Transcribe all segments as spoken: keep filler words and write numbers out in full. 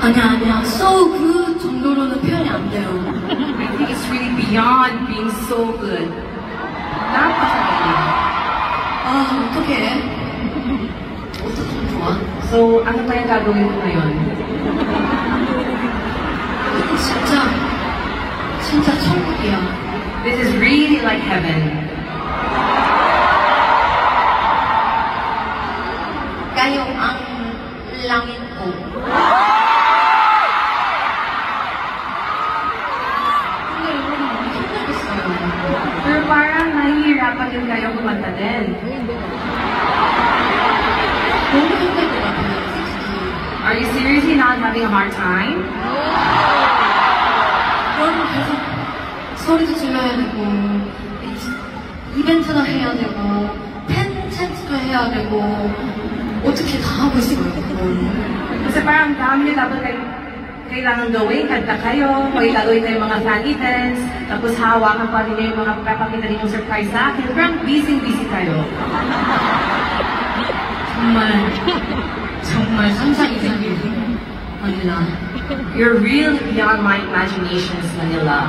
아니야, 아니야. So 그 정도로는 표현이 안 돼요. I think it's really beyond being so good. Napakagaling. 아, 어떡해. 어떡하면 좋아? So, ano ba yung gagawin ko ngayon? 진짜, 진짜 천국이야. This is really like heaven. Kayong ang langit ko. 근데 이거는 너무 힘들겠어요. Pero parang nahihirapan din kayo kumanta din. 너무 힘들 것 같아요, 솔직히. Are you seriously not having a hard time? 그러면 계속 소리도 질러야 되고, 이벤트도 해야 되고, 팬 챗도 해야 되고, 어떻게 다 하고 있어요, 그걸. Kasi parang dami nyo dapat kayo, kailangan gawin, kanta kayo, may gagawin kayong mga fan events, tapos hawakan pa rin yung mga papakita ninyong surprise sa akin. Parang busy-busy kayo. 정말, 정말 상상 이상의 아니라. You're really beyond my imaginations, Manila.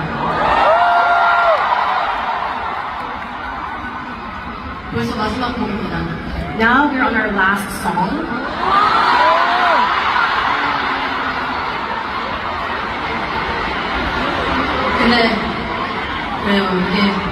벌써 마지막 곡입니다. Now we're on our last song. 근데, 왜요? 이게